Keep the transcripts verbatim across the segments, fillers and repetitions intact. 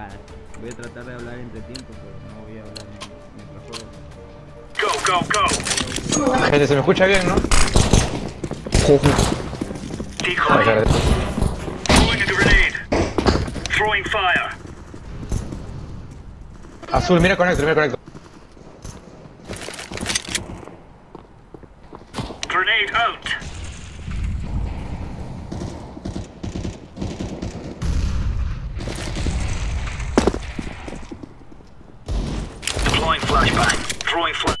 Voy a tratar de hablar entre tiempo, pero no voy a hablar mientras juego. Go, go, go. Gente, se me escucha bien, ¿no? Sí, sí. Decoy. Throwing a grenade. Throwing fire. Azul, mira conector, mira conector. Grenade out. Deploying flashbang. Throwing flashbang.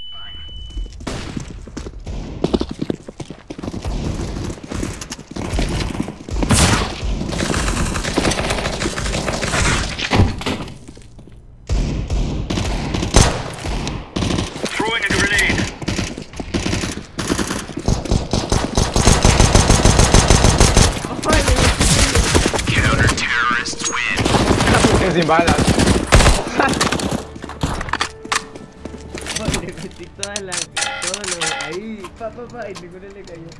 Throwing a grenade. Counter-terrorists win. Sin balas. Le metí todas las... Todo lo... Ahí... Pa, pa, pa, y ninguno le cayó.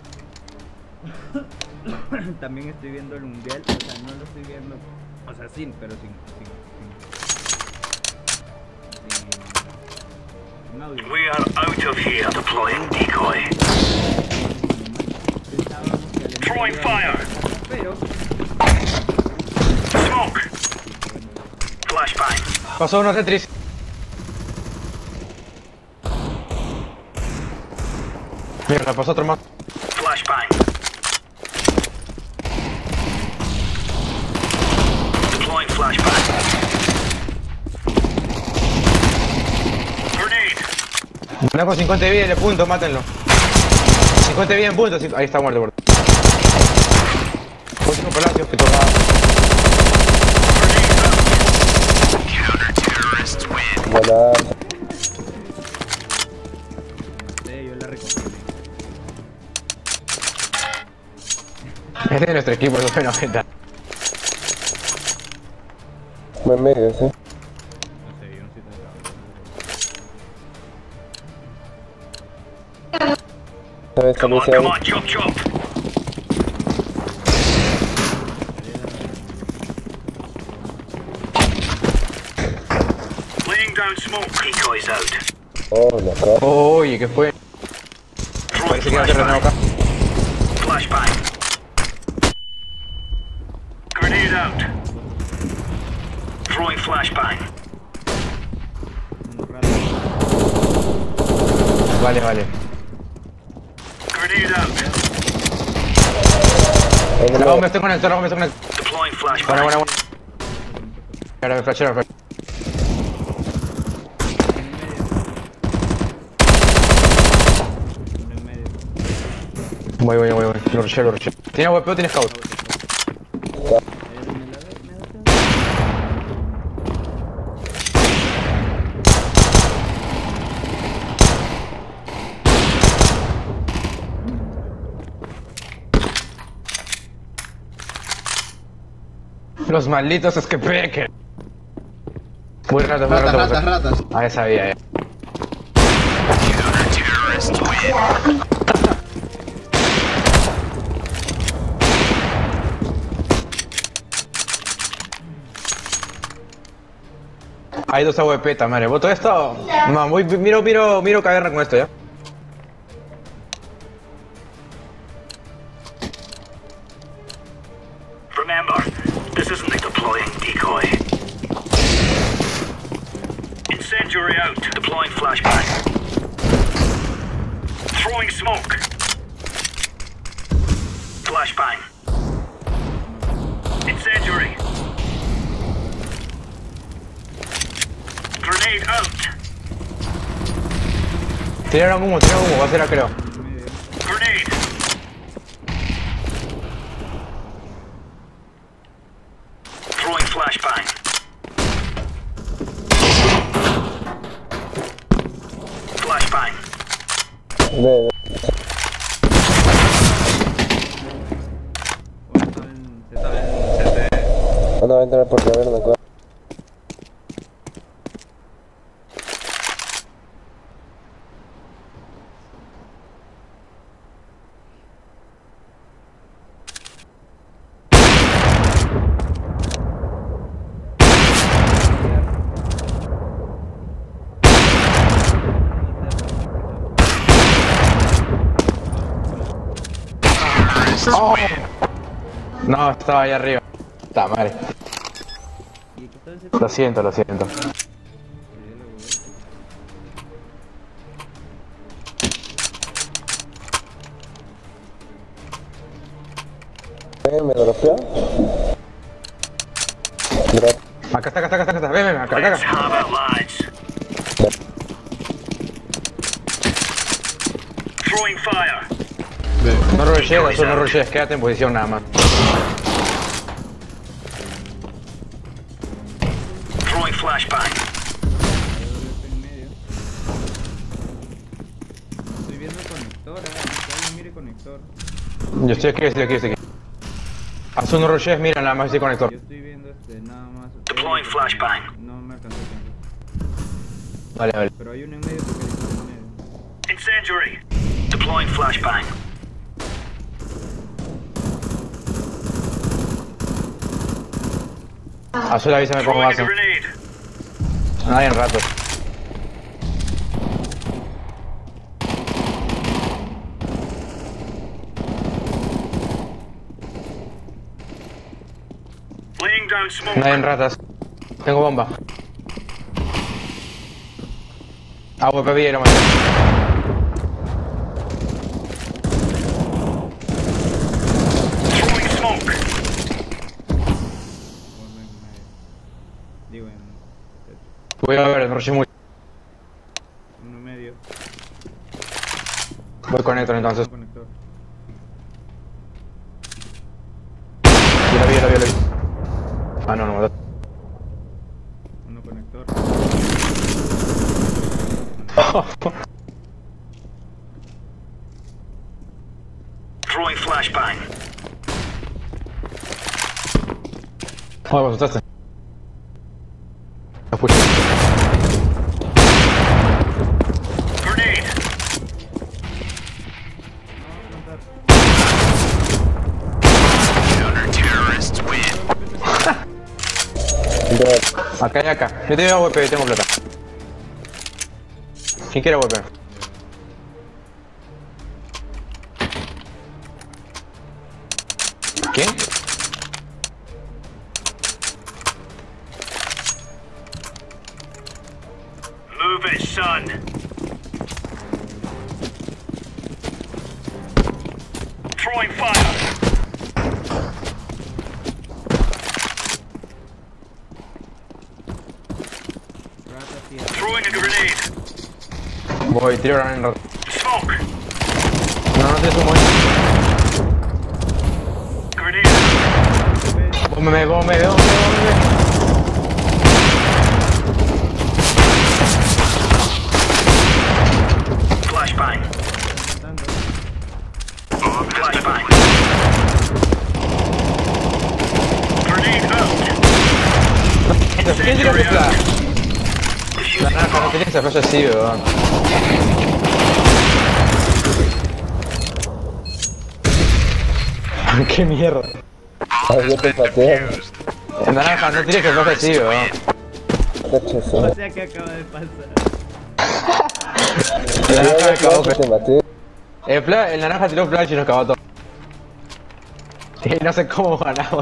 También estoy viendo el mundial, o sea, no lo estoy viendo... O sea, sin, pero sin... sin, sin, sin audio. We are out of here. Deploying decoy. Pensábamos que Alemania Throwing iba a fire. ganar, pero... Smoke. Flashbang. Pasó uno Tetris. Mira, pasó otro más. Flashbang. Deploying flashbang. Grenade. Una con cincuenta de vida y le punto, mátenlo. cincuenta de vida en punto, ahí está muerto, muerto. Último palacio que tocaba. Counter-terrorists win. Buena. Sí, yo la recogí. Este es de nuestro equipo, no fue noventa. En medio, sí. No sé, yo no soy tan cabrón. ¿Sabes? Come on, También se come ha... on, chop, chop. Laying down smoke. Decoys out. Oh, la cara. Oye, ¿qué fue? Throwing Parece que va a terrenar acá. flashbang. Flashbang. Grenade out. Throwing flashbang. Un rato. Vale, vale. Grenade out. En el La bomba medio. está conectada, la bomba está conectada. Deploying Buena, flashbang. buena, buena. Ahora me flashearon, me flashearon. Uno en medio. Voy, voy, voy, voy. Lo rusheo, lo rusheo. ¿Tienes A W P o tienes scout? Eh, me la ve- me da- Los malditos es que peque. Muy rato, muy Ratas, rato. ratas, ratas. Ah, ya sabía, ya. Counter-terrorists win. Hay dos A W P, madre. ¿Voto esto? No, voy, miro, miro, miro caguerra con esto, ya. Remember, this isn't a deploying decoy. Incendiary out. Deploying flashbang. Throwing smoke. Flashbang. Incendiary. Grenade out. Tiraron humo, tiraron humo, va a ser, creo. Grenade. Throwing flashbang. Flashbang. De, de. Se sabe en C T. Anda a entrar por la verde, acá. ¡No! No, estaba ahí arriba. Está madre. ¿Y qué tal ese Lo siento, lo siento. Eh, ¿me dropeó? Drop. Acá está, acá está, acá está, acá está. Ven, ven, acá, acá, Let's acá. have our lives. Throwing fire. No rushes, eso no rushes, quédate en posición nada más. Throwing flashbang. en medio? Estoy viendo conector, ah, que alguien mire conector. Yo estoy aquí, estoy aquí, estoy aquí. Haz unos rushes, mira nada más ese conector. Yo estoy viendo este, nada más. Deploying flashbang. No me alcanzó a tiempo. Vale, vale. Pero hay uno en medio que está en medio. Incendiary. Deploying flashbang. Azul, avísame cómo Throwing a vas. grenade. Nadie en rato. Laying down smoke. Nadie en ratas. Tengo bomba. Agua, bebí y lo maté. Throwing smoke. Uno en medio. Digo en. Voy a ver, me rushé mucho. Uno en medio. Voy con Héctor entonces. Un conector. Yo lo vi, yo lo vi, yo lo vi. Ah, no, no, me mataste. Uno conector. Throwing flashbang. Oh, me asustaste. Lo puse. Grenade. Counter-terrorists win. Drop. Acá y acá. Yo tengo A W P, tengo plata. ¿Quién quiere A W P? ¿Quién? Move it, son. Throwing fire. Ratas y Throwing a grenade. Voy, tiro ahora en rato. Smoke. No, no te sumo. Grenade. Bómbeme, bómbeme, bómbeme, bómbeme. Flashbang. matando. Flashbang. Grenade out. ¿Quién tira Incendiary esa? out. La Defusing naranja, no bomb. tiene esa flash así, weón. Qué mierda. Ah, yo te pateo. La naranja, no tienes que flash así, weón. Cacho eso. O sea que acaba de pasar. El naranja me Yo cagó, te pero... maté. El, fla- el naranja tiró flash y nos cagó todo. Y no sé cómo ganamos.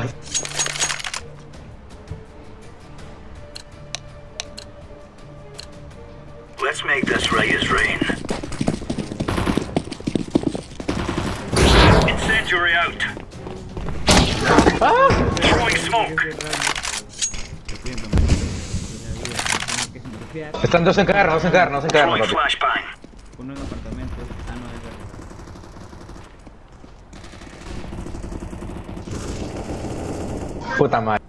Let's make this Reyes rain. Incendiary out. Throwing smoke. Lo siento, man. Tengo que nerfear. Están dos en caverna, dos en caverna, dos en caverna, Throwing papi. flashbang. Uno en apartamento. Ah, no, es verdad. Puta madre.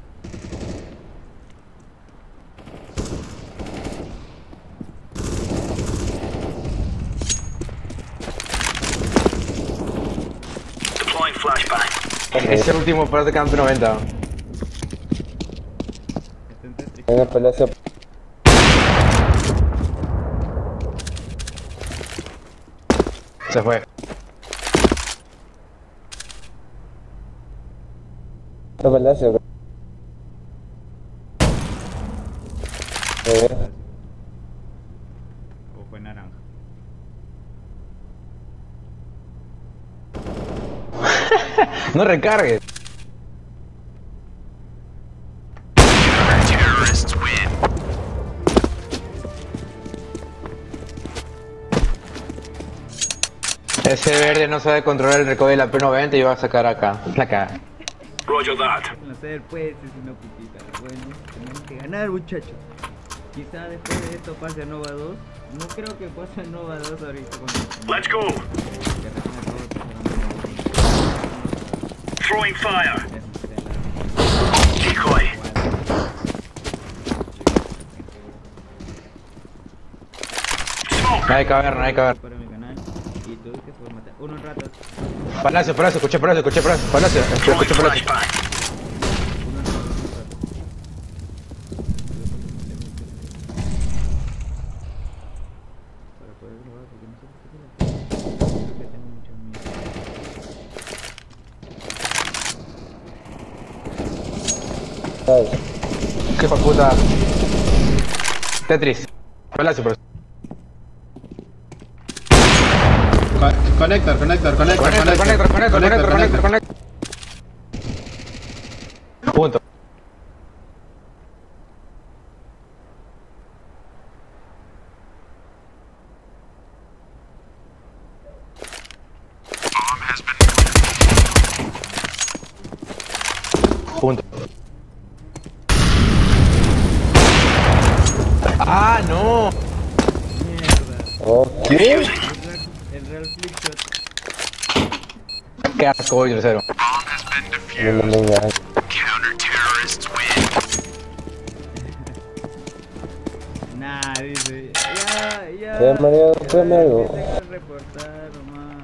Deploying flashbang. Ese último parte de campo noventa. Está en Tetris. Hay una pelea hacia... Se fue. Una pelea hacia... Eh, O fue naranja. No recargues. Ese verde no sabe controlar el recovery de la P noventa y va a sacar acá. La caga. Roger that. No sé, pues, es una putita. Bueno, tenemos que ganar, muchachos. Quizá después de esto pase a Nova dos. No creo que pase a Nova dos ahorita. Con... Let's go. Que recién acabo de pasar a Nova Throwing fire. dos. Decoy. Smoke. No hay caverna, no hay caverna. Para mi canal. Y tú que se va a matar. Uno en ratas. Palacio, palacio, escuché palacio, escuché palacio, palacio, escuché Throwing escuché palacio. flashbang. Uno en ratas. Uno en ratas. Para poder grabar, porque no sé por qué la- creo que tengo mucho miedo. ¿Sabes? Qué hijo de puta. Tetris. Palacio, palacio. Co- Conector, conector, conector, Conector, conector, conector, conector, conector, conector. Punto. Punto. Ah, no. Mierda. Ok. El real, el real flickshot. Qué asco, voy tercero. No, no, no, no. Nah, dice. Ya, ya. Eh, Mario, tráeme algo. Tengo que reportar nomás.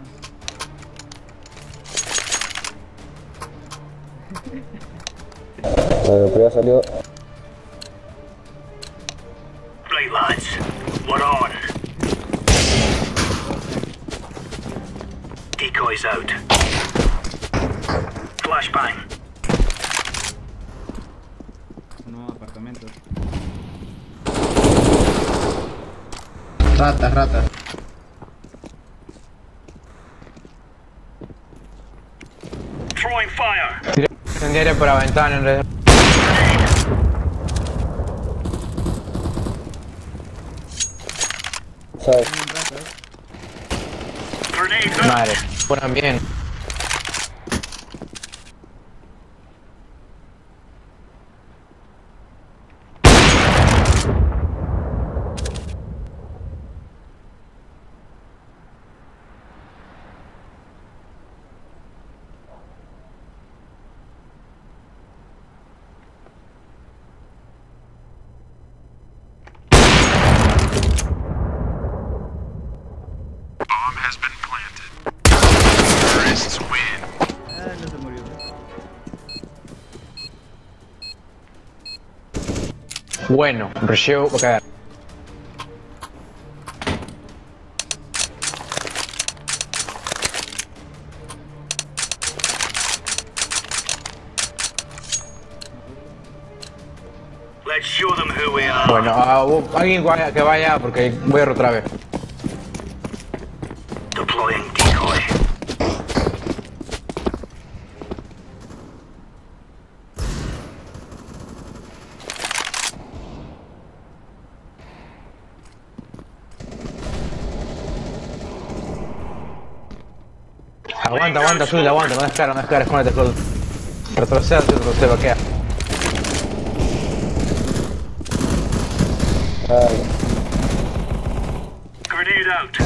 Bueno, pero ya salió. Right, lads. We're on. Decoys out. Flashbang. No, apartamentos. Ratas, ratas. Throwing fire. Tiré incendiario por la ventana en realidad. ¿Sabes? Uno en ratas. Grenade out. Madre, ponen bien. Ah, no se murió. Bueno, rusheo va a caer. Let's show them who we are. Bueno, ah, uh, alguien vaya- que vaya porque voy a ir otra vez. Deploying decoy. Aguanta, aguanta, Azul, aguanta, no descarga, no descarga, escóndete, Azul. Retroceda, retroceda, bloquea. Ay, Grenade out.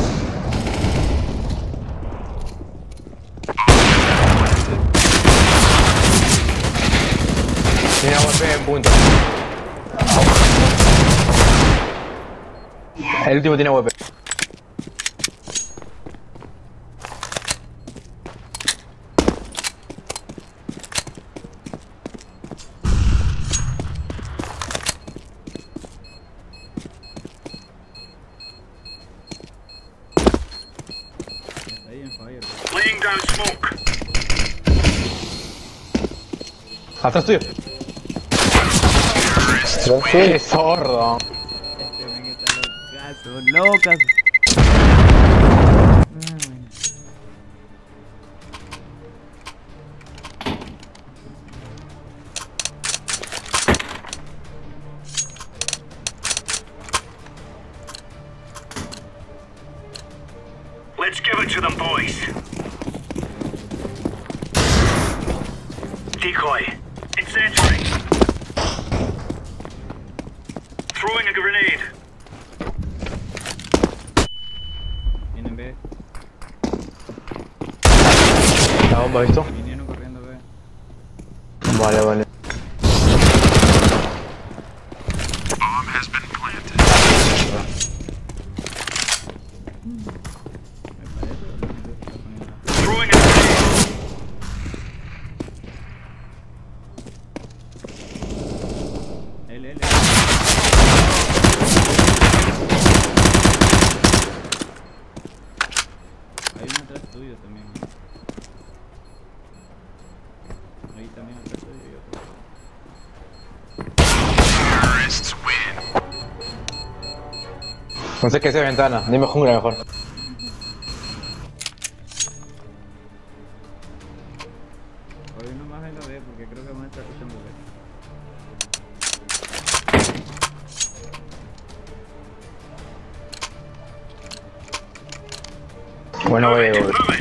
Tiene A W P en punto. El último tiene A W P. Está ahí en fire. Laying down smoke. Atrás tuyo. ¿pero ¡Qué qué? sordo! Este ven que está locazo, locazo. Ah, bueno. to them, boys. Decoy. Incendiary. Throwing a grenade. Vienen B. La bomba, ¿visto? Vinieron corriendo B. Vale, vale. Bomb has been planted. Me parece o la gente se está poniendo. Throwing a grenade. L, L. Hay uno atrás tuyo también. Ahí también atrás tuyo y otro. Terrorists win. No sé qué sea ventana, dime jungla mejor. Hoy uno más en la B porque creo que van a estar escuchando B. Bueno, voy, voy. Move it.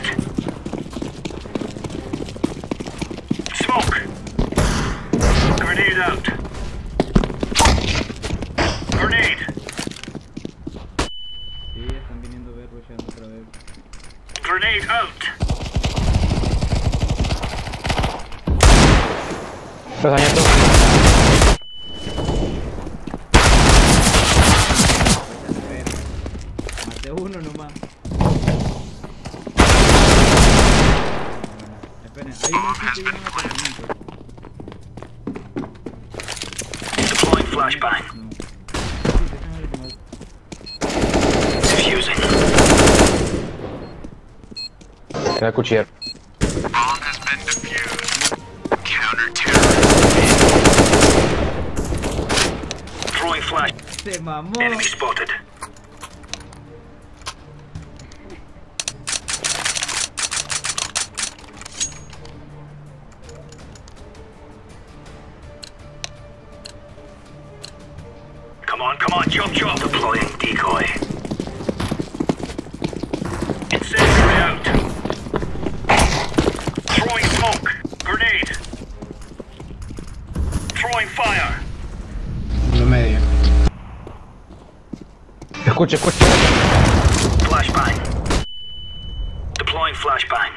Smoke. Grenade out. Grenade. Sí, están viniendo B, rusheando otra vez. Grenade out. Los años. Maté uno nomás. Esperen, hay uno aquí que viene en apartamento. Deploying flashbang. No. Sí, déjame ver cómo es. Defusing. Era cuchillar. Bomb has been defused. Counter terrorist. Throwing flash. Se mamó. Enemy spotted. Come on, come on, chop chop. Deploying decoy. Incendiary out. Throwing smoke. Grenade. Throwing fire. En lo medio. Escucha, escucha. Flashbang. Deploying flashbang.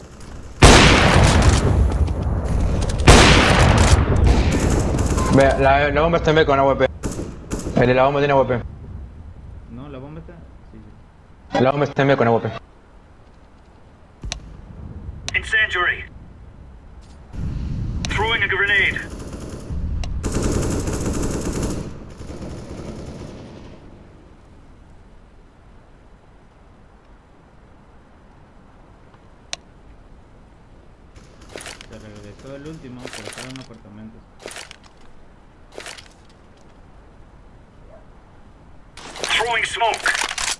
Ve, la, la bomba está en B con A W P. El de la bomba tiene A W P. No, la bomba está. Sí, sí. La bomba está en B con A W P. Incendiary. Throwing a grenade. Se regresó el último, pero estaba en apartamentos. Throwing smoke.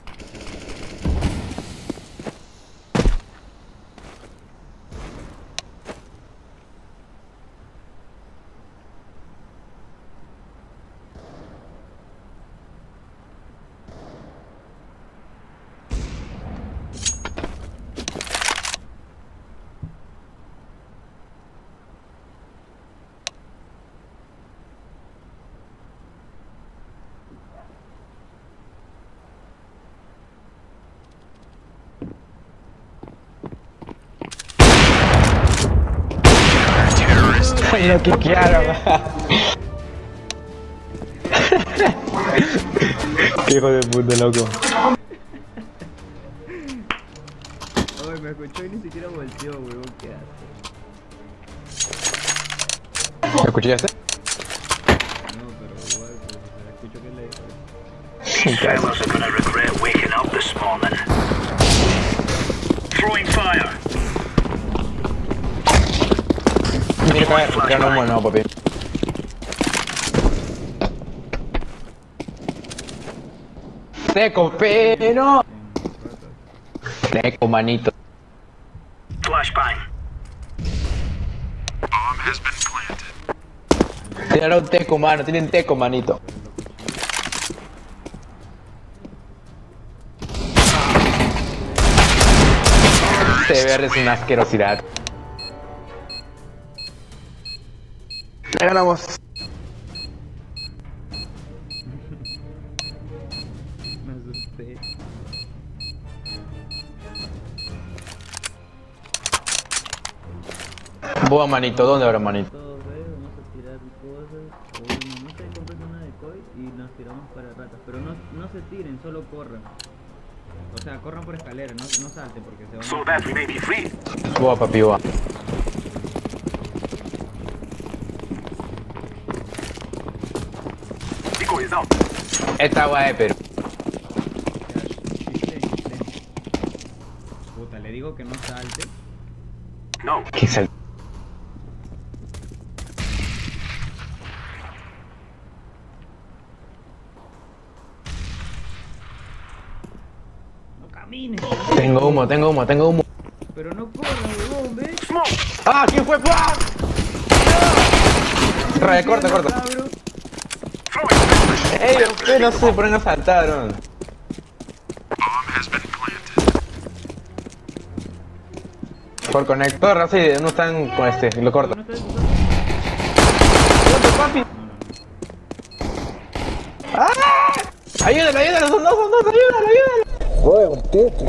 Y lo quiquearon. Qué hijo de puta, loco. Ay, me escuchó y ni siquiera volteó, weón. ¿Qué hace? ¿Me escuchaste? No, pero igual, pues, escucho que le dijo. Fellas are gonna regret waking up this morning. Throwing fire. Mira, caer, ya no muero, no, papi. Teco, pero. Teco, manito. Flashbang. Bomb has been planted. Tiraron teco, mano, tienen teco, manito. C B R es una asquerosidad. Ya ganamos. Me asusté. Boa, manito, ¿dónde ahora, manito? Todos, ¿ves? Vamos a tirar cosas. O bueno, no sé, compras una decoy y nos tiramos para ratas. Pero no, no se tiren, solo corran. O sea, corran por escalera, no, no salten porque se van So a... that we may be free. Boa, papi, boa. Decoy is out. Esta guay, pero. Puta, le digo que no salte. No. ¿Qué es el? No camines. Tengo humo, tengo humo, tengo humo. Pero no corras, huevón, ¿ves? Smoke. ¡Ah! ¿Quién fue? ¡Ah! Raya, corta, corta. Cabrón. Throwing flashbang. Ey, ustedes no sé por qué nos saltaron. Bomb has been planted. Por conector, así, no están con este, y lo corto. No estás- papi! ¡Ah! ¡Ayúdalo, ayúdalo! ¡Son dos, son dos! ¡Ayúdalo, ayúdalo! Oye, un tito.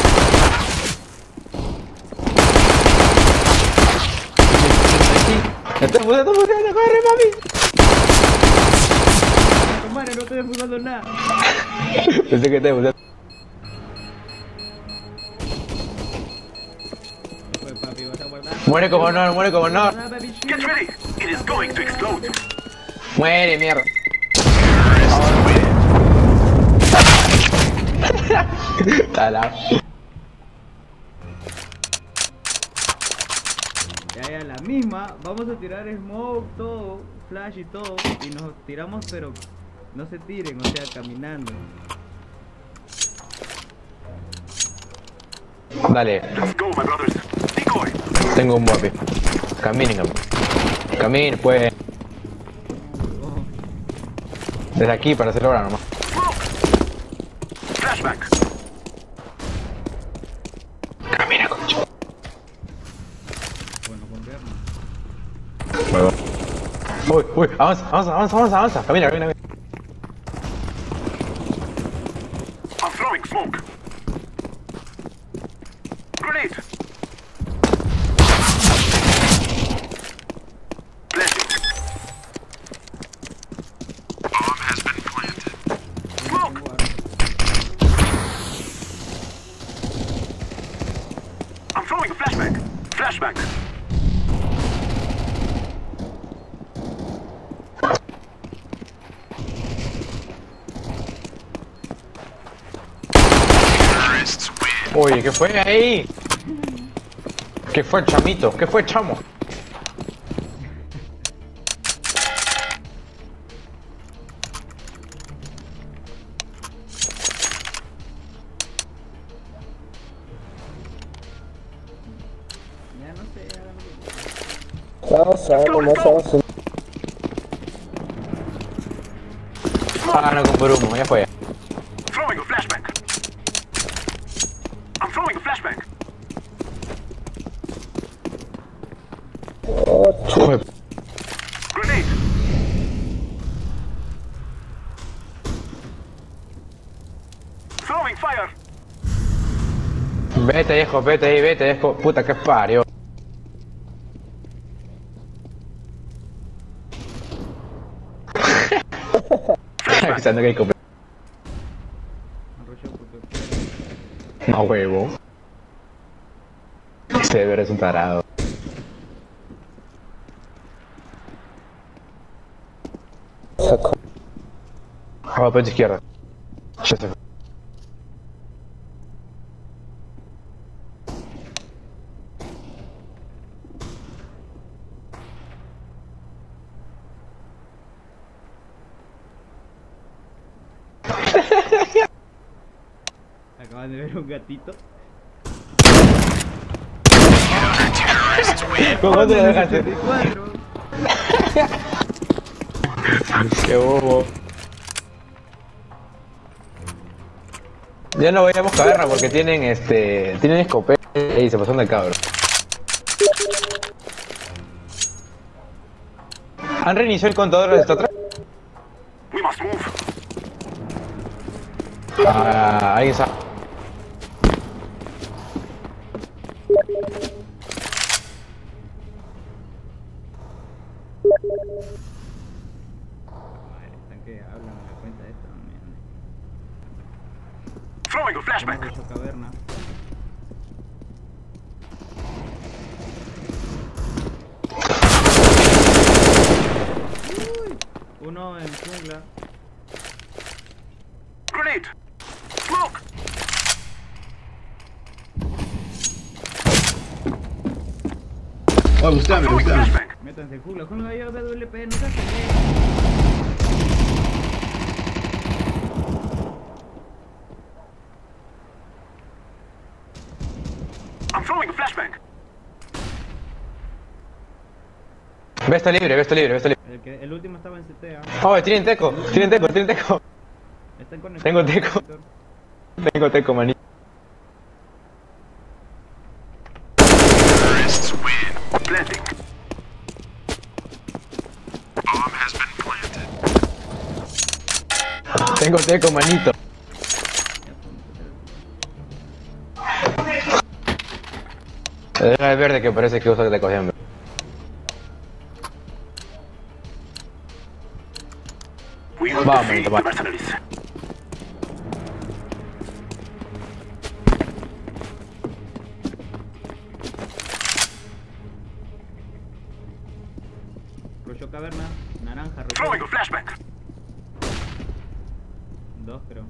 ¡Está funcionando, funcionando! ¡Corre, papi! Madre, no estoy enfocando nada. Pensé que te funcionando. Pues papi, vas a guardar. Muere como honor, muere como honor. Guarda, papi, Get ready. It is going to explode. Muere, mierda. Está la... Ya, ya, la misma. Vamos a tirar smoke, todo, flash y todo. Y nos tiramos, pero no se tiren, o sea, caminando. Dale, Let's go, my brothers. Decoy. tengo un papi. Caminen, caminen. Caminen, pues. Oh, Desde aquí para hacerlo ahora nomás. Smoke. Flashbang. Camina, concho. bueno, con vernos. Huevo. Uy, uy, avanza, avanza, avanza, avanza, avanza. Camina, camina, camina. I'm throwing smoke. Grenade. Flashing. Bomb has been planted. Smoke. I'm throwing a flashbang. Flashbang. Terrorists win. Oye, ¿qué fue ahí? ¿Qué fue, chamito? ¿Qué fue, chamo? Ya no sé, ya no sé. Vamos a ver, no estamos en... Ah, no, con por humo, ya fue. Throwing a flashbang. I'm throwing a flashbang. ocho. Joder. Grenade. Throwing fire. Vete, viejo, vete ahí, vete, viejo. Puta, que parió. Pensando que hay que... Me arrochó porque... No, huevo. Se ve, eres un tarado. Saco. Ah, va, izquierda. Ya se fue. Acaban de ver un gatito. ¿Cómo te lo dejaste? sesenta y cuatro. Qué bobo. Ya no vayamos caverna porque tienen este. Tienen escopeta. Ey, se pasó de cabro. ¿Han reiniciado el contador de esta atrás? We must move. Ah, alguien sabe. Madre, están que hablan en la cuenta de esto, man. Throwing a Vamos flashbang. de su caverna. Uy, uno en jungla. Grenade. Smoke. Oh, busteame, Throwing a busteame. flashbang. Métanse en jungla. Jungla yo B W P, no se hace. I'm throwing a flashbang. Ve está libre, ve está libre, ve está libre. El, que, el último estaba en C T, ¿ah? Oh, tienen teco, tienen teco, tienen teco. Están conectados. Tengo teco. Tengo teco, manito. Terrorists win. Planting. Bomb has been planted. Tengo teco, manito. Deja el verde que parece que usa teco siempre. We will Vamos, defeat va. the mercenaries. Rushó caverna. Naranja, Throwing rushó. a flashbang. Dos, creo.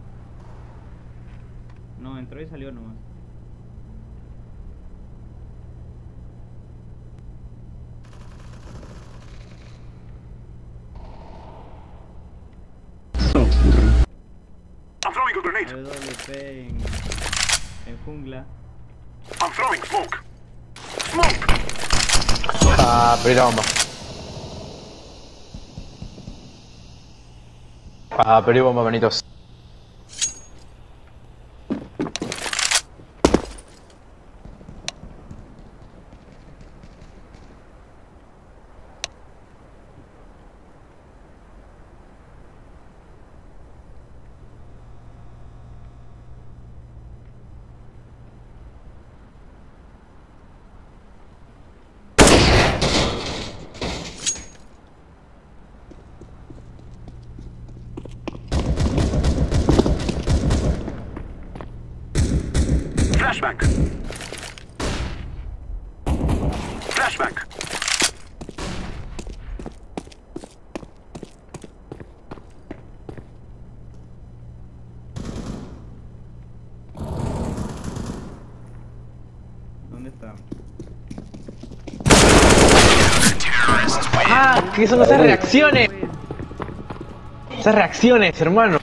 No, entró y salió nomás. I'm throwing a grenade. B W P en, en jungla. I'm throwing smoke. Smoke. Ah, pero la bomba. Ah, pero bomba, manitos. Flashbang. Flashbang. ¿Dónde está? Ah, ¿qué son esas reacciones? Esas reacciones, hermano.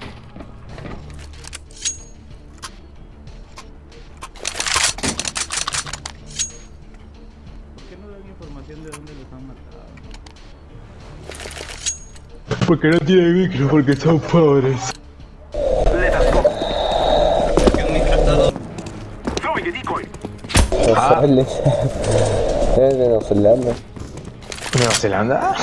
¿Por qué no dan información de dónde los han matado? Porque no tienen micro, porque son pobres. Let us go. Throwing a decoy. Australia. Es de Nueva Zelanda. ¿Nueva Zelanda?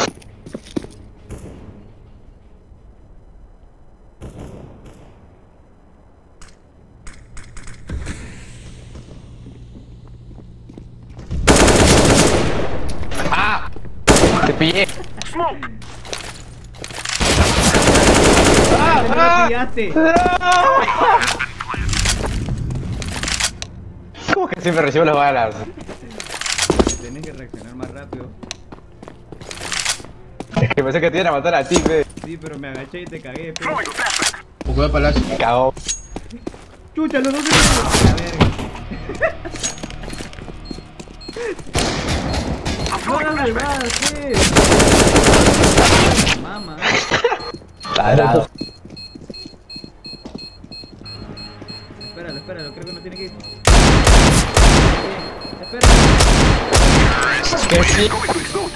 ¡Ah! ¡Te pillé! Smoke. ¡No me pillaste! ¿Cómo que siempre recibo las balas? Tienes que reaccionar más rápido. Es que pensé que te iban a matar a ti, pe. Sí, pero me agaché y te cagué. Pero... Throwing a flashbang. Poco de palacio. Me cagó. ¡Chucha, los dos se quedaron! La verga. I'm ¡No throwing a hagas flashbang. malvadas, ¿qué? Mamá. Tarado. Espéralo, espéralo, creo que no tiene que ir. Espéralo. Que sí. Going to explode.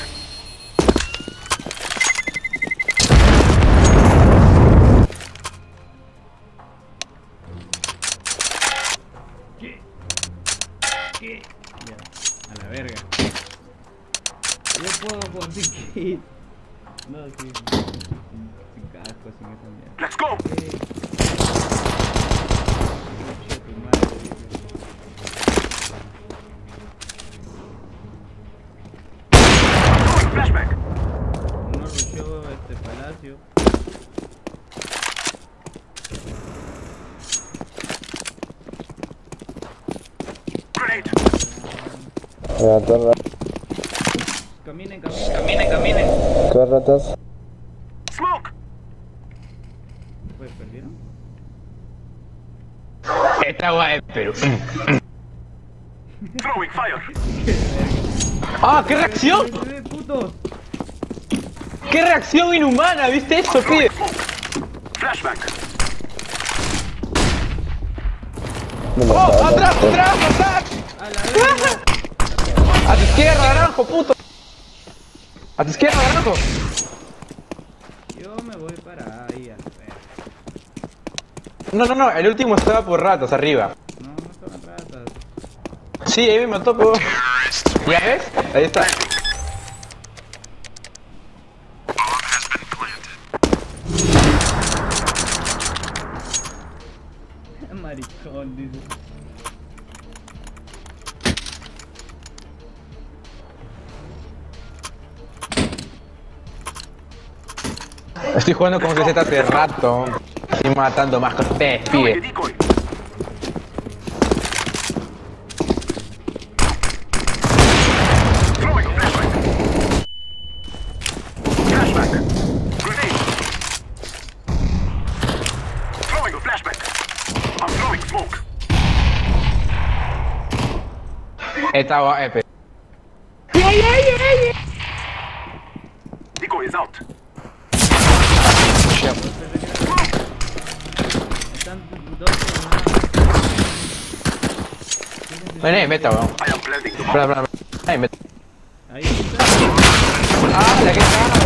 kit. No, sí. Sin, sin casco, sin esa mierda. Let's go. Eh. Concha tu madre, dice. Flashback. Uno rushó este palacio. Grenade. Levantar ra- Caminen, caminen, caminen, caminen. ¿Qué ratas? Smoke. Pues perdieron. Esta guay, pero. Throwing fire. ¡Ah, qué reacción! ¡Eh, putos! ¡Qué reacción inhumana! ¿Viste eso, pibe? Flashback. No me ¡Oh! estaba ¡Atrás, dando- atrás, atrás! ¡A la verga! ¡A tu izquierda, naranjo, puto! ¡A tu izquierda, naranjo! Yo me voy para ahí a ver. No, no, no, el último estaba por ratas arriba. No, no estaban ratas. Sí, ahí me mató, pero... ¿Ya ves? Ahí está. Bomb has been planted. Maricón, dice. Estoy jugando con C Z hace rato. Estoy matando más que ustedes, Throwing a pibe. decoy. Throwing a flashback. Flashback. Grenade. Throwing a flashback. I'm throwing smoke. Esta guay, pero... Decoy is out. Están dos más. Vení, meta, weón. I am planting the bomb. Espera, espera, espera. Ahí, meta. Ahí está. ¡Ah, la que cabrón!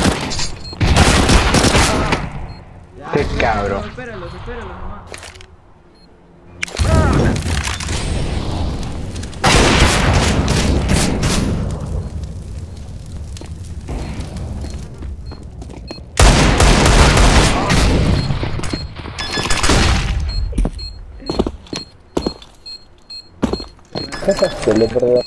Ya, Qué ya, cabrón. no, espéralos, espéralos nomás. Se le perdió.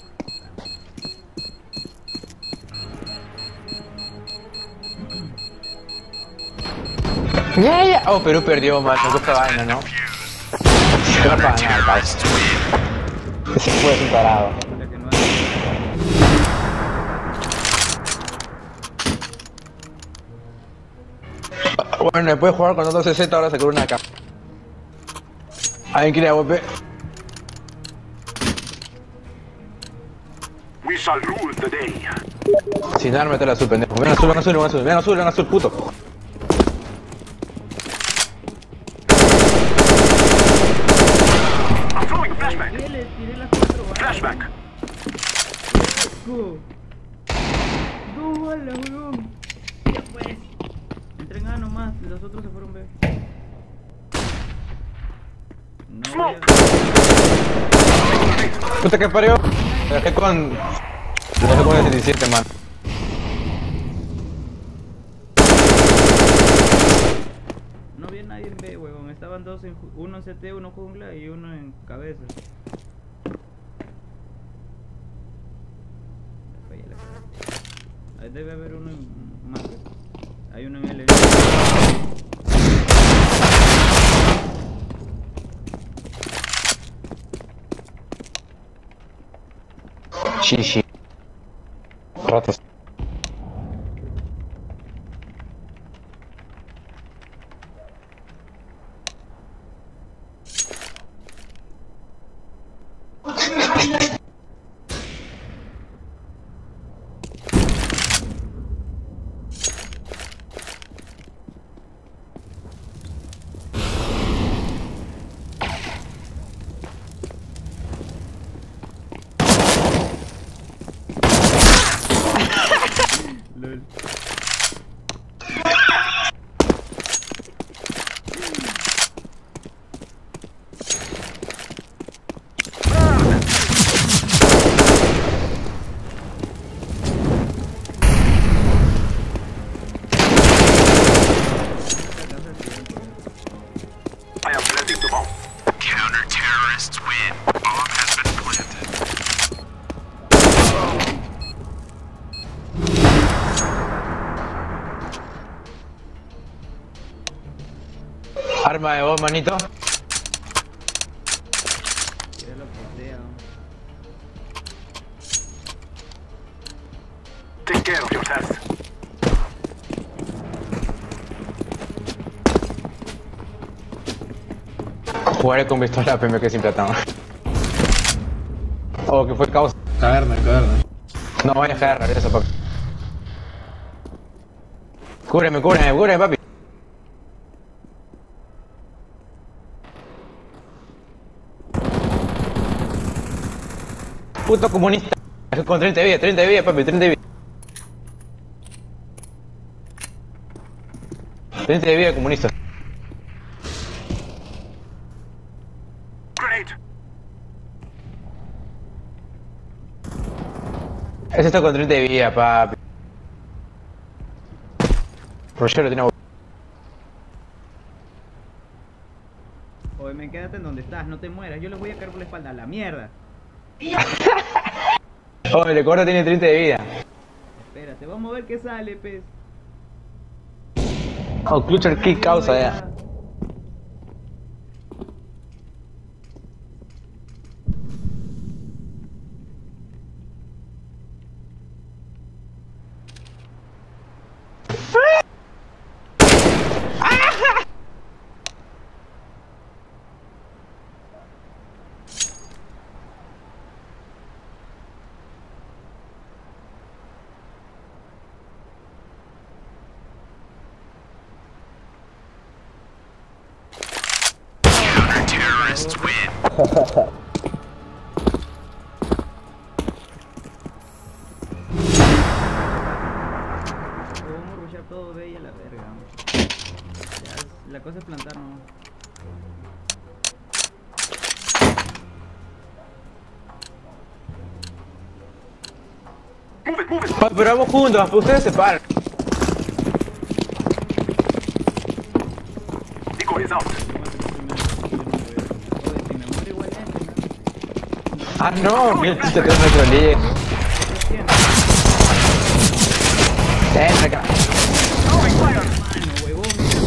Ya, ya. Oh, Perú perdió, man. No gusta vaina, ¿no? Se va para ganar, país. Ese fue un parado. La que no hay. Bueno, después de jugar con otro C Z, ahora se cura una acá. ¿Alguien quiere A W P? We shall rule the day. Sin arma, te la azul, pendejo. Ven azul, ven azul, ven azul, ven azul, ven azul, puto. I'm throwing a flashback. Y le tiré las cuatro balas. Flashback. Go. Go, bala, weón. Ya pues. Entren A nomás, los otros se fueron B. No voy a... Puta que parió. Me dejé con... Me dejé con el setenta y siete, man. No había nadie en B, weón. Estaban dos, en, ju- uno en C T, uno jungla y uno en cabeza. Falla la cara. Ahí debe haber uno en marca. Hay uno en L. Shishi. Ratas. Arma de vos, manito. Que lo posea. Take care of your test. Jugaré con pistola P M que siempre atamos. Oh, que fue causa. Caverna, caverna. No vaya a dejar regreso, papi. Cúbreme, cúbreme, cúbreme, papi. Puto comunista. Con treinta de vida, treinta de vida, papi, treinta de vida. treinta de vida, comunista. Grenade. Ese está con treinta de vida, papi. Roger tiene. Oye, me quédate en donde estás, no te mueras. Yo les voy a caer por la espalda. A la mierda. Oh, el corto tiene treinta de vida. Espérate, vamos a ver qué sale, pez. Oh, Clutcher kick causa ya. Terrorists win. Vamos a rushar todo, ve y a la verga. Ya, es- la cosa es plantar nomás. Move it, move it. Pa- Pero vamos juntos, ustedes se paran. Decoy is out. Oye, si me muero igual este, ¿no? Ah, no, que el chiste que es nuestro líder. Entra acá. Throwing fire. Mano, huevón,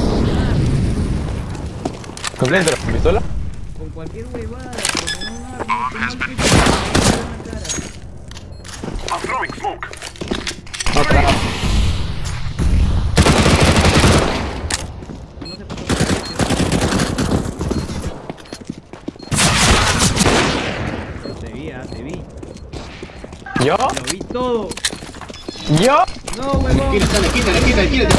¿Completo la pistola? con cualquier huevada, pero con un arma, con un pico, me va a matar. I'm throwing smoke. No, claro. No sé por qué. Te vi, ah, te vi. ¿Yo? Lo vi todo. ¿Yo? No, huevón. Quítale, quítale, quítale, quítale.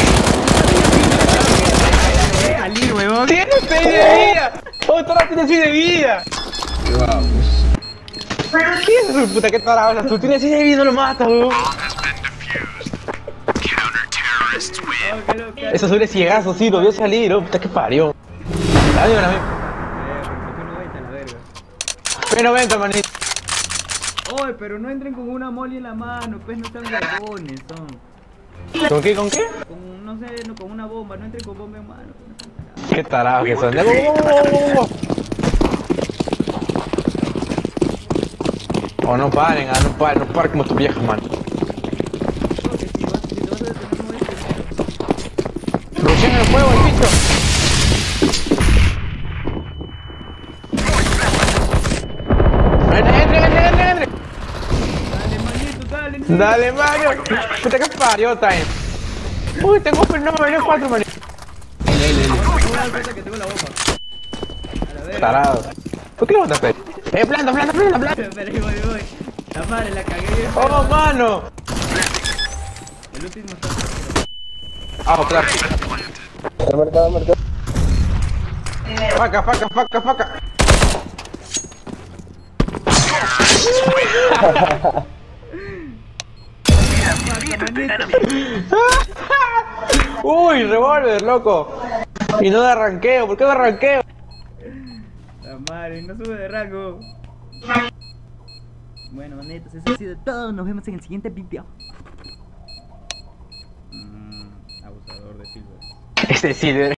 Salir, huevón. ¡Tiene seis de vida! ¡Otra tiene seis de vida! Vamos. ¿Qué es eso, puta? ¿Qué tarado? Tú tienes seis de vida y no lo matas, weón. Bomb has been defused. Counter-terrorists win. Oh, qué loca. Eso sobre ciegazo, sí, lo vio salir, oh, puta que parió. Dale, una vez. Eh, porque tú no vete a la verga. Pero vente, manito. Oye, pero no entren con una moli en la mano, pues no sean huevones, son. ¿Con qué, con qué? Con, no sé, no, con una bomba, no entren con bomba en mano. pues, no sean tarados. Qué tarado que son. ¡Oh, oh, no paren, ah, no paren, no paren como tus viejas, man. Porque si, vas, si te vas a detener, no es primero. Recién en el juego, el bicho. Entre, entre, entre, entre, entre. Dale, manito, dale. Dale, Mario. Puta que parió, time. Uy, tengo un no, me venía cuatro, Mario. Lele, lele. Me voy a dar cuenta que tengo la bomba. A la verga. Tarado. ¿Por qué lo botaste? Eh, planta, planta, planta, planta. Espera, ahí voy, ahí voy. La madre, la cagué. Oh, mano. El último está. Ah, claro. Está marcado, marcado. Faca, faca, faca, faca. Uy, revólver, loco. Y no de arranqueo, ¿por qué de arranqueo? La madre, no sube de rango. Bueno, netos, eso ha sido todo. Nos vemos en el siguiente video. Mm, abusador de Silver. Este sí,